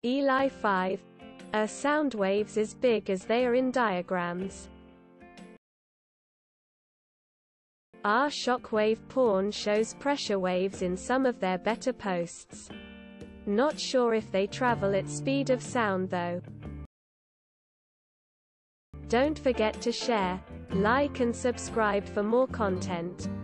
ELI5 Are sound waves as big as they are in diagrams. Are shockwave porn shows pressure waves in some of their better posts. Not sure if they travel at speed of sound though. Don't forget to share, like and subscribe for more content.